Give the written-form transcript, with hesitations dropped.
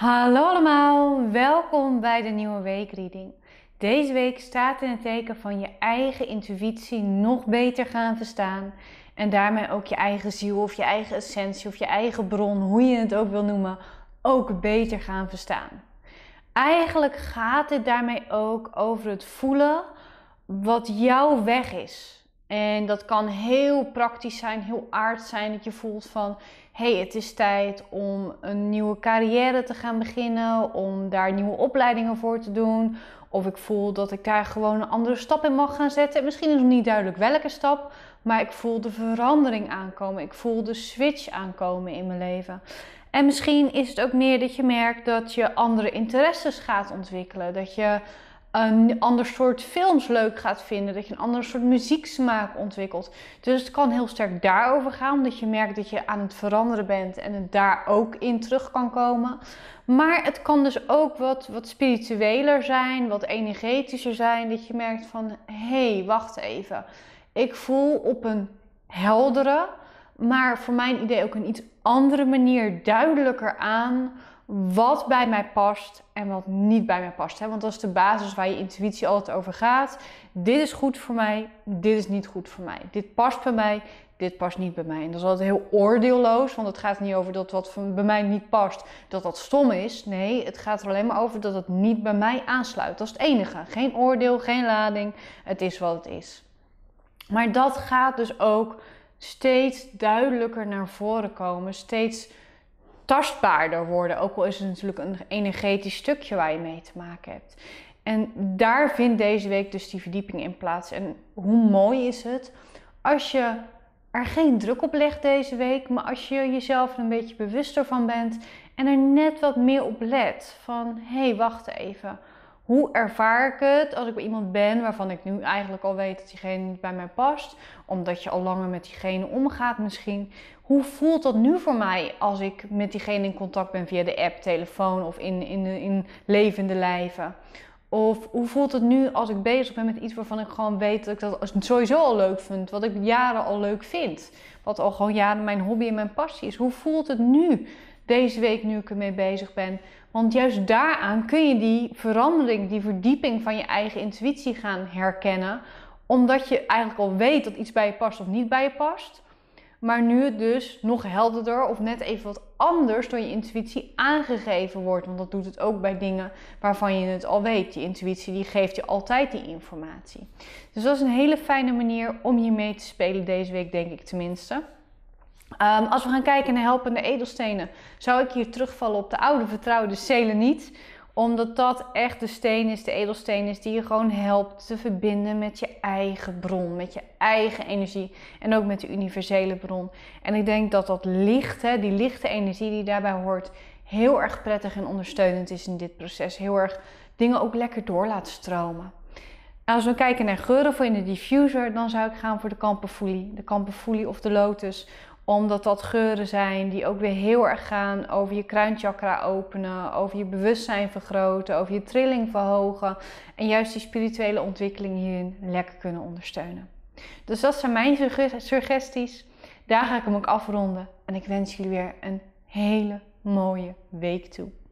Hallo allemaal, welkom bij de nieuwe weekreading. Deze week staat in het teken van je eigen intuïtie nog beter gaan verstaan. En daarmee ook je eigen ziel of je eigen essentie of je eigen bron, hoe je het ook wil noemen, ook beter gaan verstaan. Eigenlijk gaat dit daarmee ook over het voelen wat jouw weg is. En dat kan heel praktisch zijn, heel aards zijn, dat je voelt van hey, het is tijd om een nieuwe carrière te gaan beginnen, om daar nieuwe opleidingen voor te doen. Of ik voel dat ik daar gewoon een andere stap in mag gaan zetten. Misschien is het niet duidelijk welke stap, maar ik voel de verandering aankomen. Ik voel de switch aankomen in mijn leven. En misschien is het ook meer dat je merkt dat je andere interesses gaat ontwikkelen. Dat je een ander soort films leuk gaat vinden. Dat je een ander soort muzieksmaak ontwikkelt. Dus het kan heel sterk daarover gaan. Dat je merkt dat je aan het veranderen bent. En het daar ook in terug kan komen. Maar het kan dus ook wat spiritueler zijn. Wat energetischer zijn. Dat je merkt van hé, wacht even. Ik voel op een heldere, maar voor mijn idee ook een iets andere manier duidelijker aan wat bij mij past en wat niet bij mij past. Want dat is de basis waar je intuïtie altijd over gaat. Dit is goed voor mij, dit is niet goed voor mij. Dit past bij mij, dit past niet bij mij. En dat is altijd heel oordeelloos, want het gaat niet over dat wat bij mij niet past, dat dat stom is. Nee, het gaat er alleen maar over dat het niet bij mij aansluit. Dat is het enige. Geen oordeel, geen lading. Het is wat het is. Maar dat gaat dus ook steeds duidelijker naar voren komen. Steeds tastbaarder worden. Ook al is het natuurlijk een energetisch stukje waar je mee te maken hebt. En daar vindt deze week dus die verdieping in plaats. En hoe mooi is het als je er geen druk op legt deze week, maar als je jezelf er een beetje bewuster van bent en er net wat meer op let. Van hé, wacht even. Hoe ervaar ik het als ik bij iemand ben waarvan ik nu eigenlijk al weet dat diegene niet bij mij past? Omdat je al langer met diegene omgaat misschien. Hoe voelt dat nu voor mij als ik met diegene in contact ben via de app, telefoon of in levende lijven? Of hoe voelt het nu als ik bezig ben met iets waarvan ik gewoon weet dat ik dat sowieso al leuk vind. Wat ik jaren al leuk vind. Wat al gewoon jaren mijn hobby en mijn passie is. Hoe voelt het nu? Deze week nu ik ermee bezig ben. Want juist daaraan kun je die verandering, die verdieping van je eigen intuïtie gaan herkennen. Omdat je eigenlijk al weet dat iets bij je past of niet bij je past. Maar nu het dus nog helderder of net even wat anders door je intuïtie aangegeven wordt. Want dat doet het ook bij dingen waarvan je het al weet. Die intuïtie die geeft je altijd die informatie. Dus dat is een hele fijne manier om hier mee te spelen deze week, denk ik tenminste. Als we gaan kijken naar helpende edelstenen, zou ik hier terugvallen op de oude vertrouwde seleniet. Omdat dat echt de steen is, de edelsteen is die je gewoon helpt te verbinden met je eigen bron, met je eigen energie en ook met de universele bron. En ik denk dat dat licht, die lichte energie die daarbij hoort, heel erg prettig en ondersteunend is in dit proces. Heel erg dingen ook lekker door laat stromen. Als we kijken naar geuren voor in de diffuser, dan zou ik gaan voor de kamperfoelie. De kamperfoelie of de lotus. Omdat dat geuren zijn die ook weer heel erg gaan over je kruinchakra openen, over je bewustzijn vergroten, over je trilling verhogen. En juist die spirituele ontwikkeling hierin lekker kunnen ondersteunen. Dus dat zijn mijn suggesties. Daar ga ik hem ook afronden. En ik wens jullie weer een hele mooie week toe.